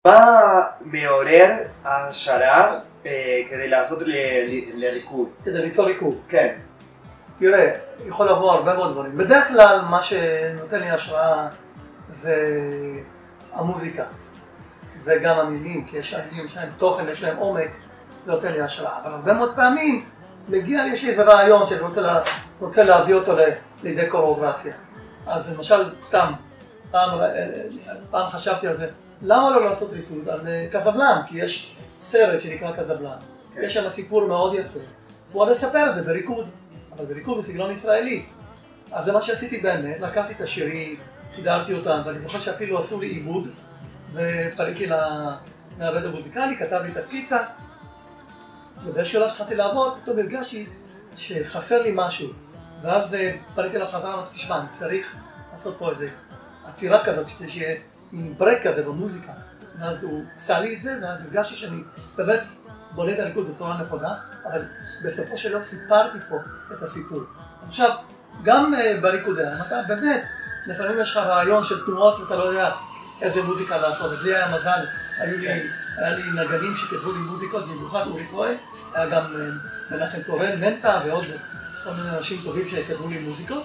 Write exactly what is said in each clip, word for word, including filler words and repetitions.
מה מעורר ההשערה כדי לעשות לריקוד? כדי ליצור ריקוד? כן. תראה, יכול לבוא הרבה מאוד דברים. בדרך כלל מה שנותן לי השראה זה המוזיקה וגם המילים, כי יש המילים, יש להם תוכן, יש להם עומק, זה נותן לי השראה. אבל הרבה מאוד פעמים מגיע, יש לי איזה רעיון שאני רוצה, לה, רוצה להביא אותו לידי קוריאוגרפיה. אז למשל, סתם, פעם, פעם חשבתי על זה, למה לא לעשות ריקוד על קזבלן? כי יש סרט שנקרא קזבלן, כן. יש שם סיפור מאוד יפה, והוא מספר את זה בריקוד, אבל בריקוד בסגנון ישראלי. אז זה מה שעשיתי באמת, לקחתי את השירים, סידרתי אותם, ואני זוכר שאפילו עשו לי עיבוד, ופניתי למעבד המוזיקלי, כתב לי את הסקיצה, ובאיזשהו שלב שהתחלתי לעבוד, פתאום הרגשתי שחסר לי משהו, ואז פניתי לחזרה, אמרתי, תשמע, אני צריך לעשות פה איזה עצירה כזאת, כדי שיהיה מין ברק כזה במוזיקה. ואז הוא עשה לי את זה, ואז הרגשתי שאני באמת בונה את הריקוד בצורה נכונה, אבל בסופו של יום סיפרתי פה את הסיפור. אז עכשיו, גם בריקודים, אתה באמת, לפעמים יש לך רעיון של תנועות ואתה לא יודע איזה מוזיקה לעשות. לי היה מזל, היו לי, היה לי נגנים שכתבו לי מוזיקות, במיוחד אורי כהן, היה גם מנחם קורן, מנטה ועוד כל מיני אנשים טובים שכתבו לי מוזיקות,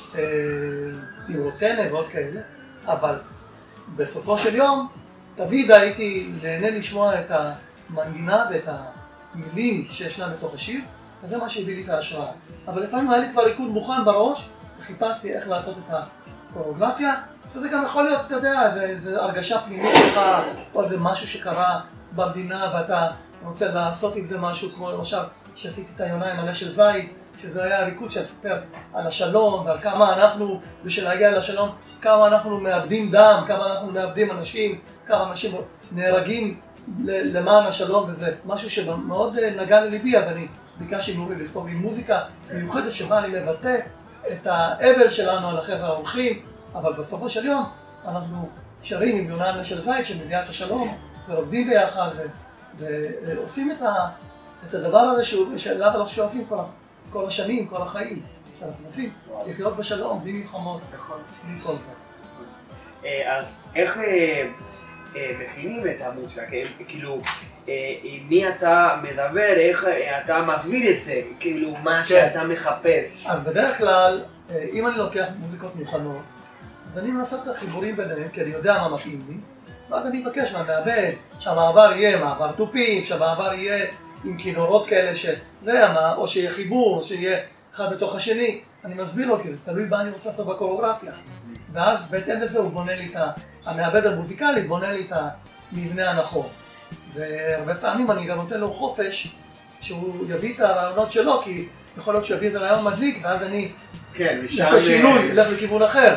עם רוטנה ועוד כאלה, אבל בסופו של יום, תמיד הייתי נהנה לשמוע את המנגינה ואת המילים שיש להם בתוך השיר, וזה מה שהביא לי את ההשראה. אבל לפעמים היה לי כבר ריקוד מוכן בראש, וחיפשתי איך לעשות את הקוריאוגרפיה, וזה גם יכול להיות, אתה יודע, זו הרגשה פנימית שלך, או איזה משהו שקרה במדינה, ואתה רוצה לעשות עם זה משהו, כמו למשל, שעשיתי את היונה עם עלה של זית, שזה היה ריקוד שספר על השלום ועל כמה אנחנו, בשביל להגיע לשלום, כמה אנחנו מאבדים דם, כמה אנחנו מאבדים אנשים, כמה אנשים נהרגים למען השלום, וזה משהו שמאוד נגע לליבי. אז אני ביקשתי נורי לכתוב לי מוזיקה מיוחדת שבה אני מבטא את האבל שלנו על החבר'ה ההולכים, אבל בסופו של יום אנחנו שרים עם יונה של זית שמביאה את השלום ורוקדים ביחד ועושים את הדבר הזה שאליו אנחנו שואפים כבר כל השנים, כל החיים, שאנחנו רוצים לחיות בשלום, בלי מלחמות, בלי כל זה. אז איך מכינים את המוזיקה? כאילו, עם מי אתה מדבר, איך אתה מסביר את זה? כאילו, מה שאתה מחפש? אז בדרך כלל, אם אני לוקח מוזיקות מוכנות, אז אני מנסה את החיבורים ביניהם, כי אני יודע מה מתאים לי, ואז אני מבקש מהמעבד שהמעבר יהיה מעבר תופים, שהמעבר יהיה עם כינורות כאלה שזה, או שיהיה חיבור, או שיהיה אחד בתוך השני. אני מסביר לו, כי זה תלוי מה אני רוצה לעשות בקוריאוגרפיה. ואז בהתאם לזה הוא בונה לי את ה... המעבד המוזיקלי בונה לי את המבנה הנכון. והרבה פעמים אני גם נותן לו חופש שהוא יביא את הרעיונות שלו, כי יכול להיות שהוא יביא איזה רעיון מדליק, ואז אני... כן, לפי שינוי, ילך לכיוון אחר.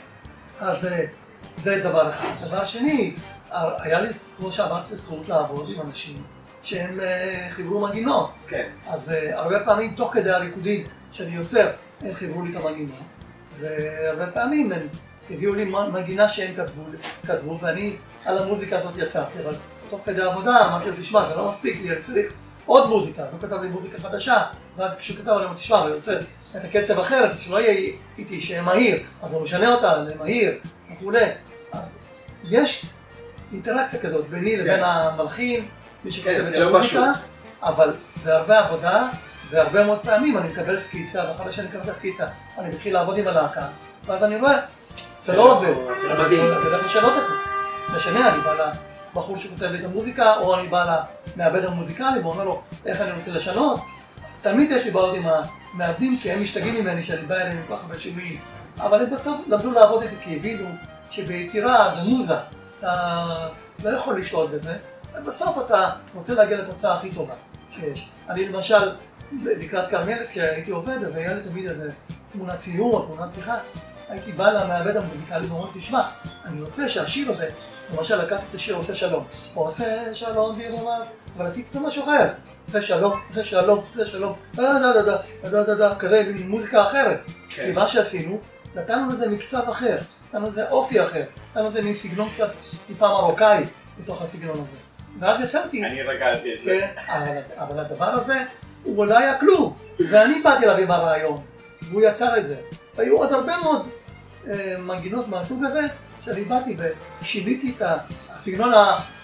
אז זה דבר אחד. דבר שני, היה לי, כמו שאמרתי, זכות לעבוד עם אנשים שהם חיברו מנגינות. כן. אז הרבה פעמים, תוך כדי הריקודים שאני יוצר, הם חיברו לי את המנגינות. והרבה פעמים הם הביאו לי מנגינה שהם כתבו, כתבו, ואני על המוזיקה הזאת יצרתי. אבל תוך כדי העבודה אמרתי לו, תשמע, זה לא מספיק לי, אני צריך עוד מוזיקה. אז הוא כתב לי מוזיקה חדשה, ואז כשהוא כתב לי, תשמע, אני רוצה את הקצב אחרת, שלא יהיה איתי, שיהיה מהיר. אז הוא משנה אותה למהיר וכו'. אז יש אינטראקציה כזאת ביני לבין המלחין, מי שכתב את המוזיקה, אבל זה הרבה עבודה, והרבה מאוד פעמים אני מקבל סקיצה, ואחרי שאני מקבל את הסקיצה, אני מתחיל לעבוד עם הלהקה, ואז אני רואה, זה לא עובד, זה לא מדהים. אתה יודע לשנות את זה. משנה, אני בא לבחור שכותב לי את המוזיקה, או אני בא למעבד המוזיקלי ואומר לו איך אני רוצה לשנות. תמיד יש לי בעיות עם המעבדים, כי הם משתגעים ממני שאני בא אליהם עם כל כך הרבה שינויים, אבל הם בסוף למדו לעבוד איתי, כי הבינו שביצירה ומוזה אתה לא יכול לשלוט בזה, ובסוף אתה רוצה להגיע לתוצאה הכי טובה שיש. אני למשל, לקראת כרמל, כשהייתי עובד, אז היה לי תמיד איזה תמונת ציור או תמונת פתיחה, הייתי בא למעבד המוזיקלי ואומרתי, תשמע, אני רוצה שהשיר הזה, למשל לקחתי את השיר עושה שלום, או עושה שלום וירומם, אבל עשיתי את משהו אחר, עושה שלום, עושה שלום, עושה שלום, דה דה דה דה דה דה דה, כזה מוזיקה אחרת. כי מה שעשינו, נתנו לזה מקצב אחר, נתנו לזה אופי אחר, נתנו לזה מין סגנון קצת טיפה מרוקאי בתוך הסגנון הזה. ואז יצרתי... אני רגלתי את זה. אבל הדבר הזה הוא לא היה כלום. זה אני באתי להביא ברעיון, והוא יצר את זה. והיו עוד הרבה מאוד מנגינות מהסוג הזה, שאני באתי ושיניתי את הסגנון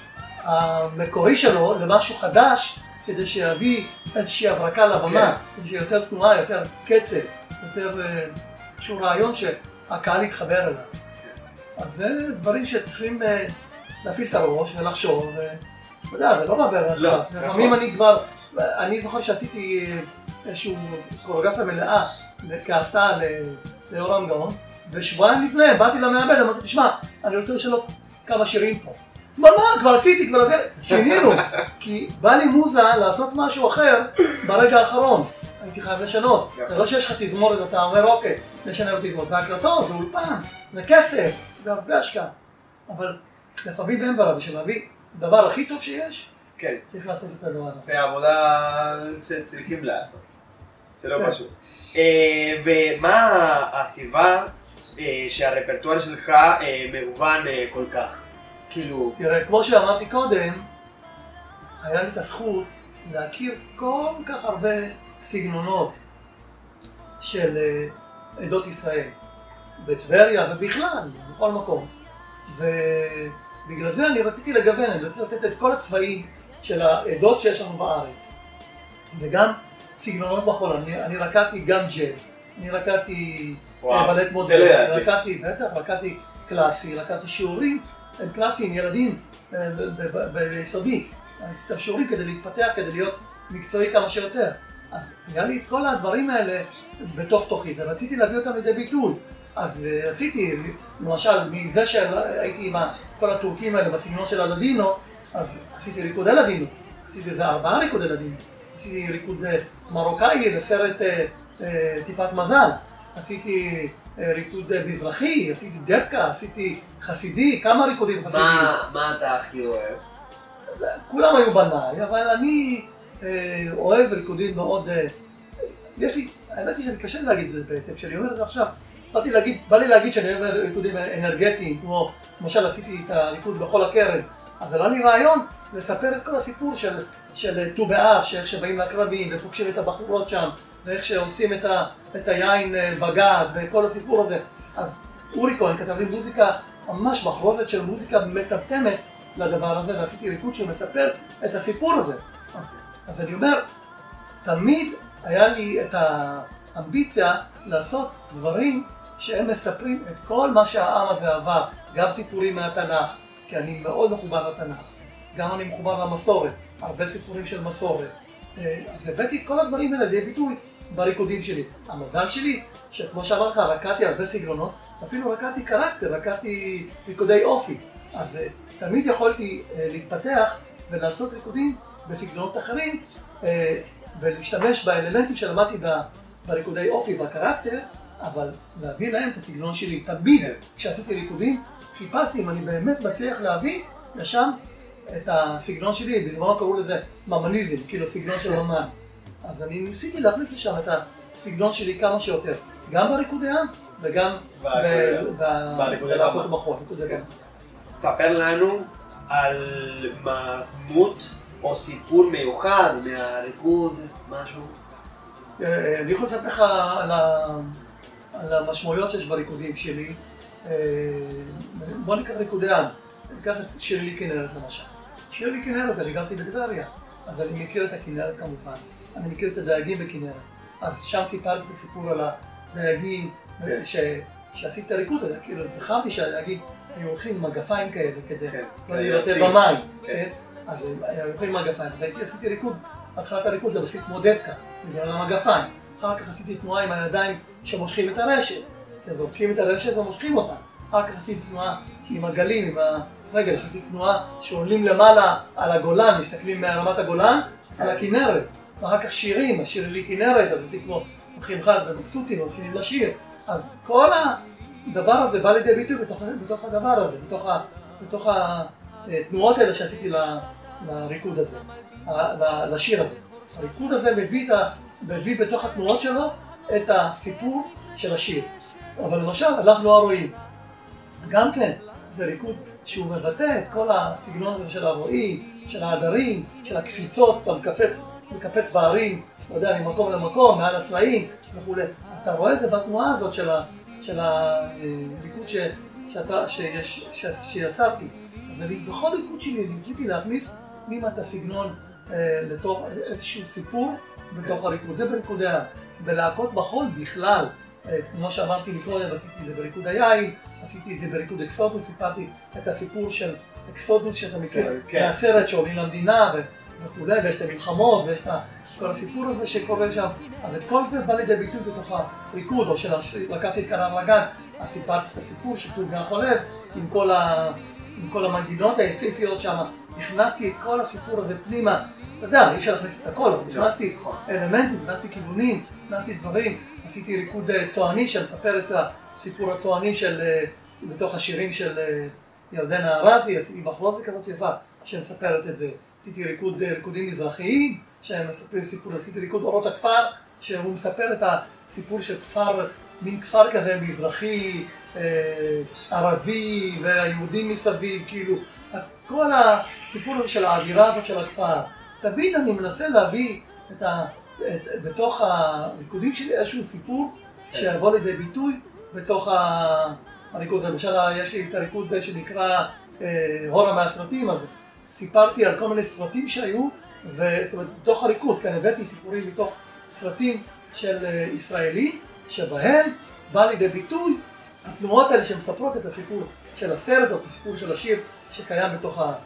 המקורי שלו למשהו חדש, כדי שיביא איזושהי הברקה לבמה, כדי שיהיה יותר תנועה, יותר קצב, יותר איזשהו רעיון שהקהל יתחבר אליו. אז זה דברים שצריכים להפעיל את הראש ולחשוב, ואתה יודע, זה לא מעבר לך. לפעמים אני כבר, אני זוכר שעשיתי איזושהי קוריאוגרפיה מלאה כהפתעה ליורם גאון, ושבועיים לפני באתי למעבד, אמרתי, תשמע, אני רוצה לשנות כמה שירים פה. מה, מה, כבר עשיתי, כבר עשיתי, שינינו, כי בא לי מוזה לעשות משהו אחר ברגע האחרון, הייתי חייב לשנות. זה לא שיש לך תזמורת, אתה אומר, אוקיי, נשנה לו תזמורת, זה הקלטות, זה אולפן, זה כסף, זה הרבה השקעה. אבל לפעמים אין בעיה, בשביל להביא דבר הכי טוב שיש, צריך לעשות את הדבר הזה. זה עבודה שצריכים לעשות, זה לא פשוט. ומה הסיבה שהרפרטואר שלך מגוון כל כך? כאילו... תראה, כמו שאמרתי קודם, היה לי את הזכות להכיר כל כך הרבה סגנונות של עדות ישראל, בטבריה ובכלל, בכל מקום. ובגלל זה אני רציתי לגוון, אני רציתי לתת את כל הצבעים של העדות שיש לנו בארץ. וגם סגנונות בחול, אני, אני רקדתי גם ג'אז, אני רקדתי בלט מודרני, אני רקדתי, בטח, רקדתי קלאסי, רקדתי שיעורים, הם קלאסיים, ילדים ביסודי, אני עשיתי את השיעורים כדי להתפתח, כדי להיות מקצועי כמה שיותר. אז היה לי את כל הדברים האלה בתוך תוכי, ורציתי להביא אותם לידי ביטוי. אז עשיתי, למשל, מזה שהייתי עם כל הטורקים האלה בסגנון של הלדינו, אז עשיתי ריקוד הלדינו, עשיתי איזה ארבעה ריקוד הלדינו. עשיתי ריקוד מרוקאי לסרט טיפת מזל, עשיתי ריקוד מזרחי, עשיתי דבקה, עשיתי חסידי, כמה ריקודים חסידים. מה אתה הכי אוהב? כולם היו בניי, אבל אני אוהב ריקודים מאוד... יש לי, האמת היא שאני קשה להגיד את זה בעצם, כשאני אומר את זה עכשיו, באתי להגיד, בא לי להגיד שאני אוהב ריקודים אנרגטיים, כמו למשל עשיתי את הריקוד בכל הקרן, אז עלה לי רעיון לספר את כל הסיפור של, של ט"ו באב, שאיך שבאים לקרבים ופוגשים את הבחורות שם, ואיך שעושים את, ה, את היין בגז וכל הסיפור הזה. אז אורי כהן כתב לי מוזיקה, ממש מחרוזת של מוזיקה מטמטמת לדבר הזה, ועשיתי ריקוד שמספר את הסיפור הזה. אז, אז אני אומר, תמיד היה לי את האמביציה לעשות דברים שהם מספרים את כל מה שהעם הזה עבר, גם סיפורים מהתנ"ך, כי אני מאוד מחובר לתנ"ך, גם אני מחובר למסורת, הרבה סיפורים של מסורת. אז הבאתי את כל הדברים האלה לידי ביטוי בריקודים שלי. המזל שלי, שכמו שאמר לך, רקדתי הרבה סגנונות, אפילו רקדתי קרקטר, רקדתי ריקודי אופי. אז תמיד יכולתי להתפתח ולעשות ריקודים בסגנונות אחרים, ולהשתמש באלמנטים שלמדתי בריקודי אופי, בקרקטר, אבל להביא להם את הסגנון שלי. תמיד כשעשיתי ריקודים, חיפשתי אם אני באמת מצליח להביא לשם את הסגנון שלי, בזמנו קראו לזה ממניזם, כאילו סגנון של ממן. אז אני ניסיתי להכניס לשם את הסגנון שלי כמה שיותר, גם בריקודי עם וגם בלהקות בחול. ספר לנו על דמות או סיפור מיוחד מהריקוד, משהו. אני יכול לספר לך על המשמעויות שיש בריקודים שלי. בוא ניקח ריקודי עם, ניקח את שירי כנרת למשל. שירי כנרת, אני גרתי בטבריה, אז אני מכיר את הכנרת כמובן, אני מכיר את הדייגים בכנרת. אז שם סיפרתי את הסיפור על הדייגים, כשעשיתי את הריקוד הזה, כאילו זכרתי שהדייגים היו הולכים עם מגפיים כאלה כדי לא להירטב במים, אז הם היו הולכים עם מגפיים, אז עשיתי ריקוד, התחלת הריקוד זה בכלל כמו דבקה, בגלל המגפיים. אחר כך עשיתי תנועה עם הידיים שמושכים את הרשת, זורקים את הרשת ומושכים אותה. אחר כך עשיתי תנועה עם הגלים, עם הרגל, עשיתי תנועה שעולים למעלה על הגולן, מסתכלים מרמת הגולן על הכנרת. ואחר כך שירים, השיר לי כנרת, אז הייתי כמו הולכים אחד ומקסוטים, הולכים לשיר. אז כל הדבר הזה בא לידי ביטוי בתוך, בתוך הדבר הזה, בתוך, ה, בתוך התנועות האלה שעשיתי לריקוד הזה, לשיר הזה. הריקוד הזה מביא, את ה, מביא בתוך התנועות שלו את הסיפור של השיר. אבל למשל, אנחנו לא רואים. גם כן, זה ריקוד שהוא מבטא את כל הסגנון הזה של הרועים, של העדרים, של הקפיצות, אתה מקפץ, מקפץ בערים, לא יודע, ממקום למקום, מעל הסלעים וכו'. אז אתה רואה את זה בתנועה הזאת של, ה, של הריקוד ש, שאתה, שיש, ש, שיצרתי. אז אני בכל ריקוד שלי ניסיתי להכניס פנימה את הסגנון אה, לתוך איזשהו סיפור בתוך הריקוד. זה בריקודי העם. בלהקות מחול בכלל, אה, כמו שאמרתי מקודם, עשיתי את זה בריקוד היין, עשיתי את זה בריקוד אקסודוס, סיפרתי את הסיפור של אקסודוס שאתה מכיר, כן. מהסרט שעולים למדינה וכולי, ויש את המלחמות ויש את כל הסיפור הזה שקורה שם. אז את כל זה בא לידי ביטוי בתוך הריקוד, או שלקחתי את כנר לגן, אז סיפרתי את הסיפור של טוביה החולב עם כל ה... עם כל המנגינות היפהפיות שם, הכנסתי את כל הסיפור הזה פנימה. אתה יודע, אי אפשר להכניס את הכל, אבל הכנסתי אלמנטים, הכנסתי כיוונים, הכנסתי דברים. עשיתי ריקוד צועני שמספר את הסיפור הצועני של, בתוך השירים של ירדנה ארזי, עשיתי מחרוזת כזאת יפה שמספרת את זה. עשיתי ריקוד, ריקודים מזרחיים שמספרים סיפור, עשיתי ריקוד אורות הכפר, שהוא מספר את הסיפור של כפר, מין כפר כזה מזרחי, ערבי והיהודים מסביב, כאילו, כל הסיפור הזה של האווירה הזאת של הכפר. תמיד אני מנסה להביא את ה... את, בתוך הריקודים שלי איזשהו סיפור שיבוא לידי ביטוי בתוך הריקוד. למשל, יש לי את הריקוד שנקרא הורה מהסרטים, אז סיפרתי על כל מיני סרטים שהיו, וזאת אומרת, בתוך הריקוד, כאן הבאתי סיפורים מתוך סרטים של ישראלי, שבהם בא לידי ביטוי התנועות האלה שמספרות את הסיפור של הסרט או את הסיפור של השיר שקיים בתוך, ה,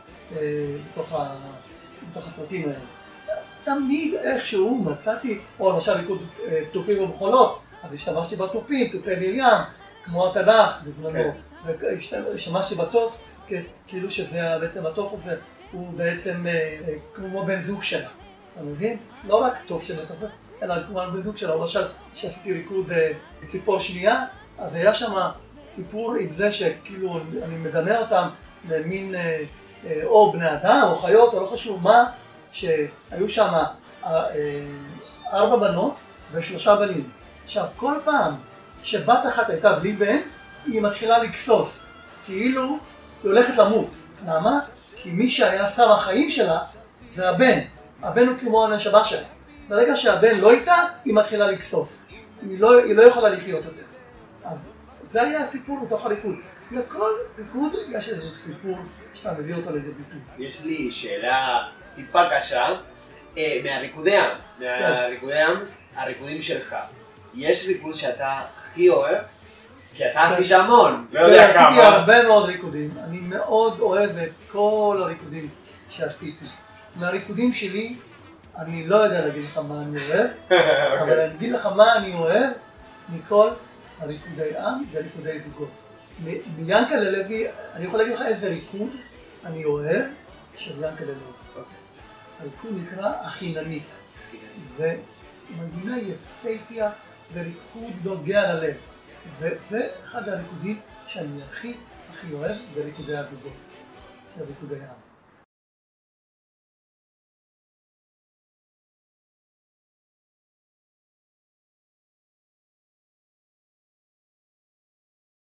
בתוך, ה, בתוך הסרטים האלה. תמיד איכשהו מצאתי, או למשל ריקוד תופים ומחולות, אז השתמשתי בתופים, תופי מרים, כמו התנ"ך בזמנו, והשתמשתי בתוף, כאילו שזה בעצם התוף הזה הוא בעצם כמו בן זוג שלה, אתה מבין? לא רק תוף שמתופף, אלא כמו בן זוג שלה. למשל, שעשיתי ריקוד ציפור שנייה, אז היה שם סיפור עם זה שכאילו אני מדמה אותם למין אה, אה, או בני אדם או חיות או לא חשוב מה, שהיו שם אה, ארבע בנות ושלושה בנים. עכשיו כל פעם שבת אחת הייתה בלי בן, היא מתחילה לקסוס, כאילו היא הולכת למות. למה? כי מי שהיה שר החיים שלה זה הבן. הבן הוא כמו הנשמה שלה. ברגע שהבן לא איתה, היא מתחילה לקסוס. היא לא, היא לא יכולה לחיות יותר. אז זה היה הסיפור בתוך הריקוד. לכל ריקוד יש איזה סיפור שאתה מביא אותו לידי ביטוי. יש לי שאלה טיפה קשה, אה, מהריקודי עם, מהריקודי עם, הריקודים שלך. יש ריקוד שאתה הכי אוהב? כי אתה עשית המון, לא יודע כמה. עשיתי הרבה מאוד ריקודים, אני מאוד אוהב את כל הריקודים שעשיתי. מהריקודים שלי, אני לא יודע להגיד לך מה אני אוהב, אבל אני אגיד לך מה אני אוהב מכל הריקודי עם וריקודי זוגות. מיאנקל'ה לוי, אני יכול להגיד לך איזה ריקוד אני אוהב של יאנקל'ה לוי. הריקוד נקרא החיננית. זה מנגינה יפהפייה וריקוד נוגע ללב. וזה אחד הריקודים שאני הכי הכי אוהב בריקודי הזוגות, של ריקודי עם.